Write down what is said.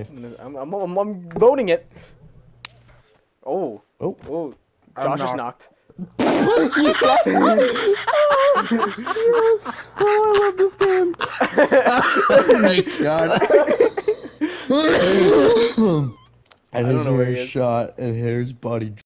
life. I'm loading it. Oh. Oh. Oh. I'm Josh is knocked. Yes! Oh, I love this game. Oh my god. I don't know where he is. Shot and Hare's body